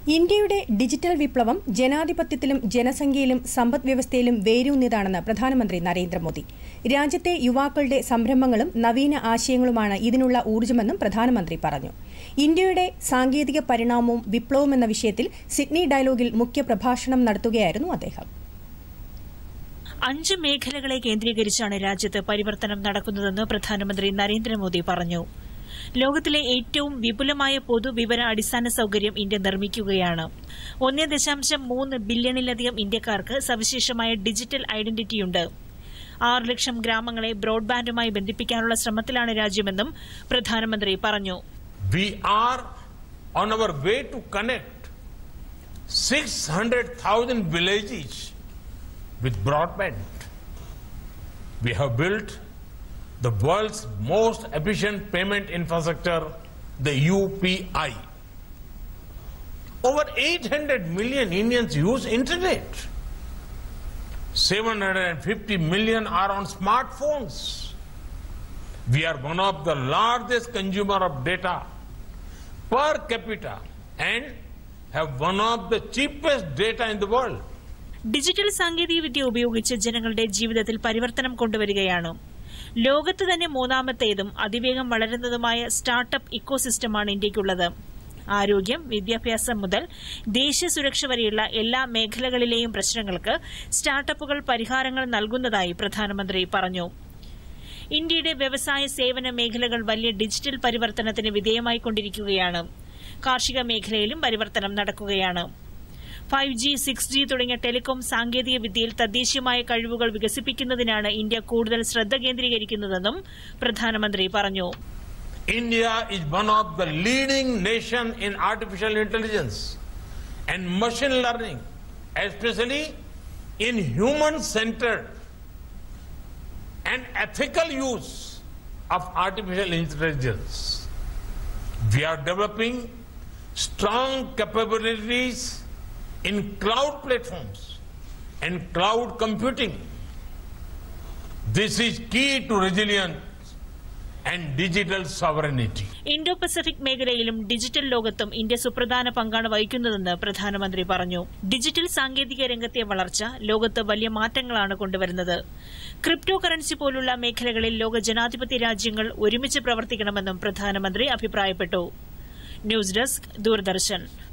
ഇന്ത്യയുടെ ഡിജിറ്റൽ വിപ്ലവം ജനാധിപത്യത്തിലും ജനസംഖ്യയിലും സമ്പദ്വ്യവസ്ഥയിലും വേരൂന്നിയതാണെന്ന് പ്രധാനമന്ത്രി നരേന്ദ്രമോദി. രാജ്യത്തെ യുവാക്കളുടെ സംരംഭങ്ങളും നവീന ആശയങ്ങളുമാണ് ഇതിനുള്ള ഊർജ്ജമെന്നും പ്രധാനമന്ത്രി പറഞ്ഞു. ഇന്ത്യയുടെ സാങ്കേതിക പരിണാമവും വിപ്ലവവും എന്ന വിഷയത്തിൽ സിഡ്നി ഡയലോഗിൽ മുഖ്യപ്രഭാഷണം നടത്തുകയായിരുന്നു അദ്ദേഹം. 5 മേഖലകളെ കേന്ദ്രീകരിച്ചാണ് രാജ്യത്ത് പരിവർത്തനം നടക്കുന്നതെന്ന് പ്രധാനമന്ത്രി നരേന്ദ്രമോദി പറഞ്ഞു. ലോകത്തിലെ ഏറ്റവും വിപുലമായ പൊതുവിവര അടിസ്ഥാന സൌകര്യം ഇന്ത്യ നിർമ്മിക്കുകയാണ്. 1.3 ബില്യണിലധികം ഇന്ത്യക്കാർക്ക് സവിശേഷമായ ഡിജിറ്റൽ ഐഡന്റിറ്റിയുണ്ട്. 6 ലക്ഷം ഗ്രാമങ്ങളെ ബ്രോഡ്ബാൻഡുമായി ബന്ധിപ്പിക്കാനുള്ള ശ്രമത്തിലാണ് രാജ്യമെന്നും പ്രധാനമന്ത്രി പറഞ്ഞു. We are on our way to connect 600,000 villages with broadband. We have built the world's most efficient payment infrastructure, the UPI. Over 800 million Indians use internet. 750 million are on smartphones. We are one of the largest consumer of data per capita and have one of the cheapest data in the world. Digital സാങ്കേതികവിദ്യ ഉപയോഗിച്ച് ജനങ്ങളുടെ ജീവിതത്തിൽ പരിവർത്തനം കൊണ്ടുവരികയാണ്. ലോകത്ത് തന്നെ 3ാമത്തേതും അതിവേഗം വളരുന്നതുമായ startup ഇക്കോസിസ്റ്റമാണ് ഇന്ത്യയ്ക്കുള്ളത്. ആരോഗ്യം, വിദ്യാഭ്യാസം മുതൽ ദേശീയ സുരക്ഷ വരെയുള്ള എല്ലാ മേഖലകളിലെയും പ്രശ്നങ്ങൾക്ക് സ്റ്റാർട്ടപ്പുകൾ പരിഹാരങ്ങൾ നൽകുന്നതായി പ്രധാനമന്ത്രി പറഞ്ഞു. ഇന്ത്യയുടെ വ്യവസായ സേവന മേഖലകൾ വലിയ ഡിജിറ്റൽ പരിവർത്തനത്തിന് വിധേയമായിക്കൊണ്ടിരിക്കുകയാണ്. കാർഷിക മേഖലയിലും പരിവർത്തനം നടക്കുകയാണ്. 5G, 6G തുടങ്ങിയ ടെലികോം സാങ്കേതിക വിദ്യയിൽ തദ്ദേശീയമായ കഴിവുകൾ വികസിപ്പിക്കുന്നതിനാണ് ഇന്ത്യ കൂടുതൽ ശ്രദ്ധ കേന്ദ്രീകരിക്കുന്നതെന്നും പ്രധാനമന്ത്രി പറഞ്ഞു. India is one of the leading nations in artificial intelligence and machine learning, especially in human-centered and ethical use of artificial intelligence. We are developing strong capabilities in cloud platforms and cloud computing. This is key to resilience and digital sovereignty. Indo Pacific മേഖലയിലും digital ലോകത്തും India സുപ്രധാന പങ്കാണ് വഹിക്കുന്നതെന്ന് പ്രധാനമന്ത്രി പറഞ്ഞു. Digital സാങ്കേതിക രംഗത്തെ വളർച്ച ലോകത്ത് വലിയ മാറ്റങ്ങളാണ് കൊണ്ടുവരുന്നത്. ക്രിപ്റ്റോ കറൻസി പോലുള്ള മേഖലകളിൽ ലോക ജനാധിപത്യ രാജ്യങ്ങൾ ഒരുമിച്ച് പ്രവർത്തിക്കണമെന്നും പ്രധാനമന്ത്രി അഭിപ്രായപ്പെട്ടു. News desk, Doordarshan.